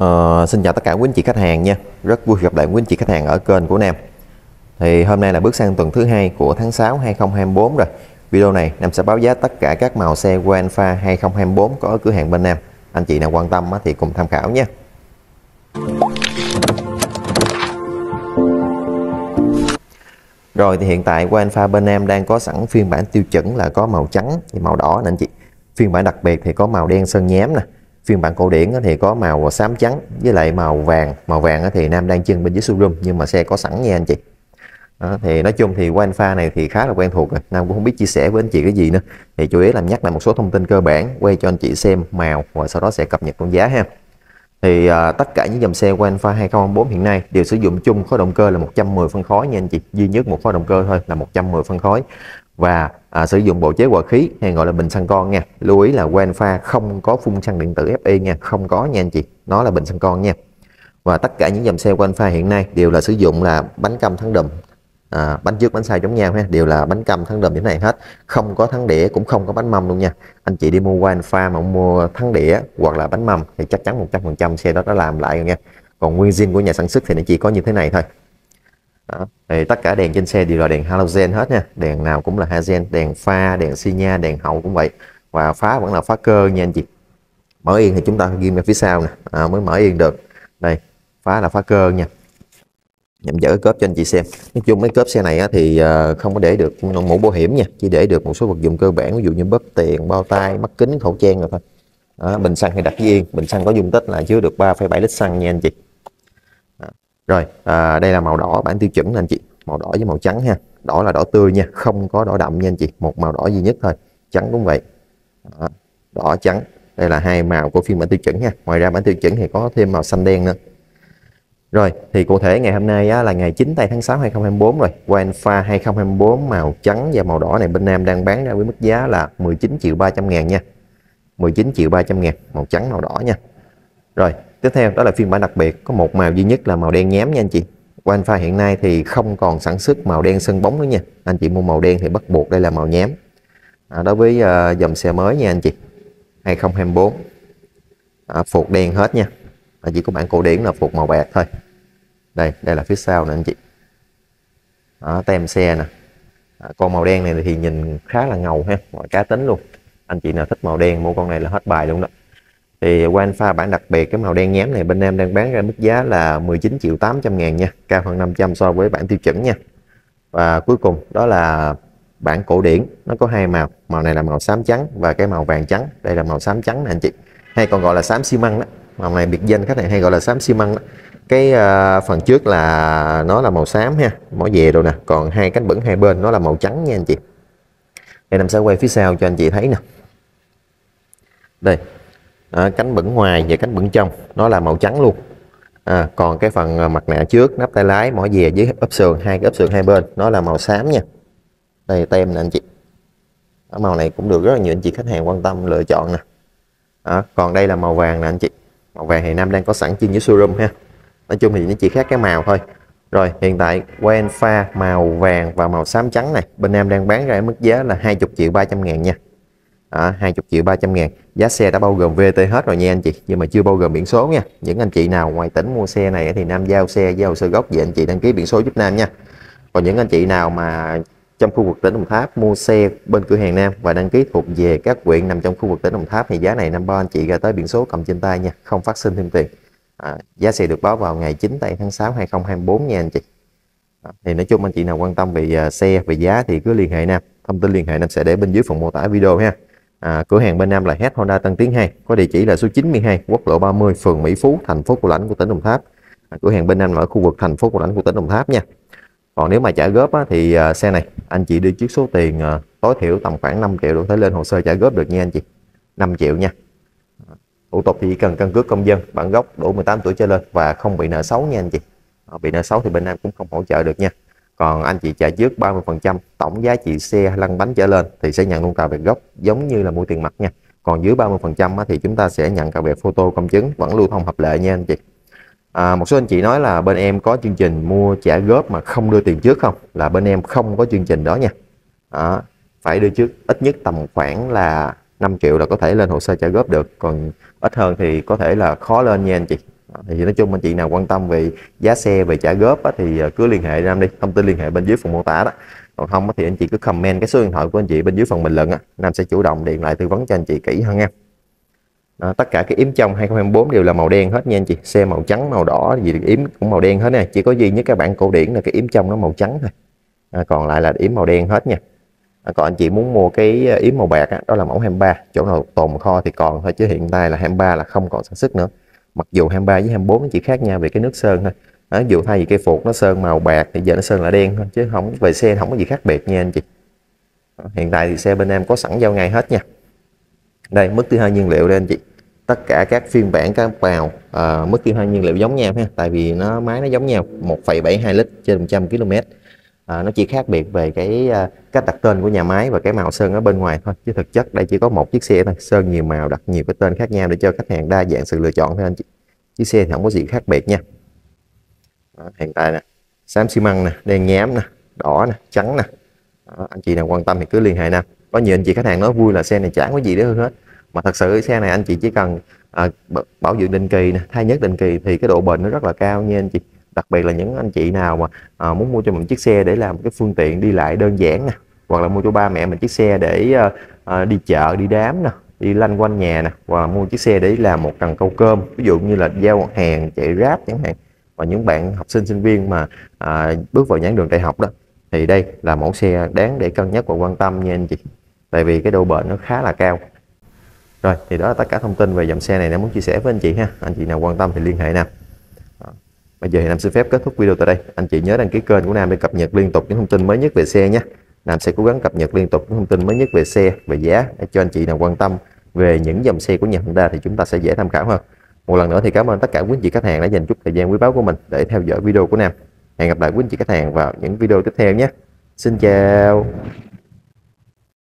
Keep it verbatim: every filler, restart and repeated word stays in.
Ờ, Xin chào tất cả quý anh chị khách hàng nha. Rất vui gặp lại quý anh chị khách hàng ở kênh của Nam. Thì hôm nay là bước sang tuần thứ hai của tháng sáu hai không hai tư rồi. Video này Nam sẽ báo giá tất cả các màu xe của Alpha hai không hai tư có ở cửa hàng bên Nam. Anh chị nào quan tâm thì cùng tham khảo nha. Rồi thì hiện tại của Alpha bên Nam đang có sẵn phiên bản tiêu chuẩn là có màu trắng và màu đỏ nè anh chị. Phiên bản đặc biệt thì có màu đen sơn nhám nè. Phiên bản cổ điển thì có màu xám trắng với lại màu vàng. Màu vàng thì Nam đang trưng bên dưới showroom nhưng mà xe có sẵn nha anh chị. Đó, thì nói chung thì của Alpha này thì khá là quen thuộc rồi. Nam cũng không biết chia sẻ với anh chị cái gì nữa. Thì chủ yếu làm nhắc lại một số thông tin cơ bản, quay cho anh chị xem màu và sau đó sẽ cập nhật con giá ha. Thì uh, tất cả những dòng xe của Alpha hai không hai tư hiện nay đều sử dụng chung khối động cơ là một trăm mười phân khối nha anh chị. Duy nhất một khối động cơ thôi là một trăm mười phân khối. Và à, sử dụng bộ chế hòa khí hay gọi là bình xăng con nha. Lưu ý là Alpha không có phun xăng điện tử ép i nha, không có nha anh chị. Nó là bình xăng con nha. Và tất cả những dòng xe của Alpha hiện nay đều là sử dụng là bánh căm thắng đùm. À, bánh trước bánh sau giống nhau ha, đều là bánh căm thắng đùm như thế này hết, không có thắng đĩa cũng không có bánh mâm luôn nha. Anh chị đi mua qua Alpha mà mua thắng đĩa hoặc là bánh mâm thì chắc chắn một trăm phần trăm xe đó đã làm lại rồi nha. Còn nguyên zin của nhà sản xuất thì nó chỉ có như thế này thôi. Đó. Thì tất cả đèn trên xe đều là đèn halogen hết nha, đèn nào cũng là halogen, đèn pha, đèn xi nha, đèn hậu cũng vậy, và phá vẫn là phá cơ nha anh chị. Mở yên thì chúng ta ghim ở phía sau nè, à, mới mở yên được. Đây, phá là phá cơ nha. Nhằm dỡ cớp cho anh chị xem. Nói chung mấy cớp xe này thì không có để được mũ bảo hiểm nha, chỉ để được một số vật dụng cơ bản, ví dụ như bóp tiền, bao tay, mắt kính, khẩu trang rồi thôi. Đó, bình xăng thì đặt yên, bình xăng có dung tích là chứa được ba phẩy bảy lít xăng nha anh chị. Đó. Rồi à, đây là màu đỏ bản tiêu chuẩn anh chị, màu đỏ với màu trắng ha. Đỏ là đỏ tươi nha, không có đỏ đậm nha anh chị, một màu đỏ duy nhất thôi. Trắng cũng vậy. Đó. Đỏ trắng, đây là hai màu của phiên bản tiêu chuẩn ha. Ngoài ra bản tiêu chuẩn thì có thêm màu xanh đen nữa. Rồi thì cụ thể ngày hôm nay á, là ngày chín tây tháng sáu hai không hai tư rồi. Alpha hai không hai tư màu trắng và màu đỏ này bên Nam đang bán ra với mức giá là mười chín triệu ba trăm ngàn nha. mười chín triệu ba trăm ngàn, màu trắng màu đỏ nha. Rồi tiếp theo đó là phiên bản đặc biệt, có một màu duy nhất là màu đen nhám nha anh chị. Alpha hiện nay thì không còn sản xuất màu đen sơn bóng nữa nha. Anh chị mua màu đen thì bắt buộc đây là màu nhám. À, đối với uh, dòng xe mới nha anh chị, hai không hai tư. À, phuộc đen hết nha. À, chỉ có bản cổ điển là phuộc màu bạc thôi. Đây, đây là phía sau nè anh chị. Đó, tem xe nè. À, con màu đen này thì nhìn khá là ngầu ha, mọi cá tính luôn. Anh chị nào thích màu đen mua con này là hết bài luôn đó. Thì Alpha bản đặc biệt cái màu đen nhám này bên em đang bán ra mức giá là mười chín triệu tám trăm ngàn nha, cao hơn năm trăm so với bản tiêu chuẩn nha. Và cuối cùng đó là bản cổ điển, nó có hai màu, màu này là màu xám trắng và cái màu vàng trắng. Đây là màu xám trắng nè anh chị, hay còn gọi là xám xi măng đó. Màu này biệt danh khách này hay gọi là xám xi măng đó. Cái uh, phần trước là nó là màu xám ha, mỏ dè rồi nè, còn hai cánh bửng hai bên nó là màu trắng nha anh chị. Đây em sẽ quay phía sau cho anh chị thấy nè. Đây, à, cánh bửng ngoài và cánh bửng trong nó là màu trắng luôn. À, còn cái phần mặt nạ trước, nắp tay lái, mỏ dè với ốp sườn, hai cái ốp sườn hai bên nó là màu xám nha. Đây tem nè anh chị. Ở màu này cũng được rất là nhiều anh chị khách hàng quan tâm lựa chọn nè. À, còn đây là màu vàng nè anh chị. Màu vàng thì Nam đang có sẵn trên dưới showroom ha. Nói chung thì nó chỉ khác cái màu thôi. Rồi hiện tại Alpha màu vàng và màu xám trắng này bên Nam đang bán ra mức giá là hai mươi triệu ba trăm ngàn nha. À, hai mươi triệu ba trăm ngàn. Giá xe đã bao gồm vê tê hết rồi nha anh chị, nhưng mà chưa bao gồm biển số nha. Những anh chị nào ngoài tỉnh mua xe này thì Nam giao xe giao hồ sơ gốc về anh chị đăng ký biển số giúp Nam nha. Còn những anh chị nào mà trong khu vực tỉnh Đồng Tháp mua xe bên cửa hàng Nam và đăng ký thuộc về các huyện nằm trong khu vực tỉnh Đồng Tháp thì giá này Nam bao anh chị ra tới biển số cầm trên tay nha, không phát sinh thêm tiền. À, giá xe được báo vào ngày chín tây tháng sáu hai không hai tư nha anh chị. À, thì nói chung anh chị nào quan tâm về uh, xe về giá thì cứ liên hệ Nam, thông tin liên hệ Nam sẽ để bên dưới phần mô tả video ha. À, cửa hàng bên Nam là hát Honda Tân Tiến hai, có địa chỉ là số chín mươi hai quốc lộ ba mươi, phường Mỹ Phú, thành phố Cao Lãnh của tỉnh Đồng Tháp. À, cửa hàng bên Nam là ở khu vực thành phố Cao Lãnh của tỉnh Đồng Tháp nha. Còn nếu mà trả góp á, thì uh, xe này anh chị đưa trước số tiền uh, tối thiểu tầm khoảng năm triệu để thể lên hồ sơ trả góp được nha anh chị. năm triệu nha. Thủ tục thì chỉ cần căn cước công dân, bản gốc, đủ mười tám tuổi trở lên và không bị nợ xấu nha anh chị. À, bị nợ xấu thì bên Nam cũng không hỗ trợ được nha. Còn anh chị trả trước ba mươi phần trăm tổng giá trị xe lăn bánh trở lên thì sẽ nhận luôn cà vẹt gốc giống như là mua tiền mặt nha. Còn dưới ba mươi phần trăm thì chúng ta sẽ nhận cà vẹt photo công chứng, vẫn lưu thông hợp lệ nha anh chị. À, một số anh chị nói là bên em có chương trình mua trả góp mà không đưa tiền trước không? Là bên em không có chương trình đó nha. À, phải đưa trước ít nhất tầm khoảng là năm triệu là có thể lên hồ sơ trả góp được, còn ít hơn thì có thể là khó lên nha anh chị. Thì nói chung anh chị nào quan tâm về giá xe, về trả góp á, thì cứ liên hệ Nam đi, thông tin liên hệ bên dưới phần mô tả đó. Còn không thì anh chị cứ comment cái số điện thoại của anh chị bên dưới phần bình luận á, Nam sẽ chủ động điện lại tư vấn cho anh chị kỹ hơn nha. Đó, tất cả cái yếm trong hai không hai tư đều là màu đen hết nha anh chị. Xe màu trắng, màu đỏ gì yếm cũng màu đen hết nè, chỉ có duy nhất các bản cổ điển là cái yếm trong nó màu trắng thôi, à, còn lại là yếm màu đen hết nha. À, còn anh chị muốn mua cái yếm màu bạc á, đó là mẫu hai ba, chỗ nào tồn kho thì còn thôi, chứ hiện tại là hai ba là không còn sản xuất nữa. Mặc dù hai ba với hai tư chỉ khác nhau về cái nước sơn thôi. Đó, dù thay vì cây phuộc nó sơn màu bạc thì giờ nó sơn là đen thôi, chứ không về xe không có gì khác biệt nha anh chị. Đó, hiện tại thì xe bên em có sẵn giao ngay hết nha. Đây mức tiêu hao nhiên liệu đây anh chị, tất cả các phiên bản các vào à, mức tiêu hao nhiên liệu giống nhau ha, tại vì nó máy nó giống nhau, một phẩy bảy hai lít trên một trăm ki lô mét. À, nó chỉ khác biệt về cái à, cách đặt tên của nhà máy và cái màu sơn ở bên ngoài thôi, chứ thực chất đây chỉ có một chiếc xe thôi, sơn nhiều màu, đặt nhiều cái tên khác nhau để cho khách hàng đa dạng sự lựa chọn thôi anh chị. Chiếc xe thì không có gì khác biệt nha. Đó, hiện tại nè, xám xi măng nè, đen nhám nè, đỏ nè, trắng nè. Đó, anh chị nào quan tâm thì cứ liên hệ Nam. Có nhiều anh chị khách hàng nói vui là xe này chẳng có gì để hơn hết, mà thật sự cái xe này anh chị chỉ cần à, bảo dưỡng định kỳ nè, thay nhất định kỳ thì cái độ bền nó rất là cao nha anh chị. Đặc biệt là những anh chị nào mà à, muốn mua cho mình chiếc xe để làm cái phương tiện đi lại đơn giản nè, hoặc là mua cho ba mẹ mình chiếc xe để à, à, đi chợ, đi đám nè, đi lanh quanh nhà nè, hoặc là mua chiếc xe để làm một cần câu cơm, ví dụ như là giao hàng, chạy Grab chẳng hạn. Và những bạn học sinh sinh viên mà à, bước vào giảng đường đại học đó, thì đây là mẫu xe đáng để cân nhắc và quan tâm nha anh chị, tại vì cái độ bền nó khá là cao. Rồi thì đó là tất cả thông tin về dòng xe này Nam muốn chia sẻ với anh chị ha. Anh chị nào quan tâm thì liên hệ Nam. Bây giờ thì Nam xin phép kết thúc video tại đây. Anh chị nhớ đăng ký kênh của Nam để cập nhật liên tục những thông tin mới nhất về xe nhé. Nam sẽ cố gắng cập nhật liên tục những thông tin mới nhất về xe, về giá để cho anh chị nào quan tâm về những dòng xe của nhà Honda thì chúng ta sẽ dễ tham khảo hơn. Một lần nữa thì cảm ơn tất cả quý anh chị khách hàng đã dành chút thời gian quý báu của mình để theo dõi video của Nam. Hẹn gặp lại quý anh chị khách hàng vào những video tiếp theo nhé. Xin chào.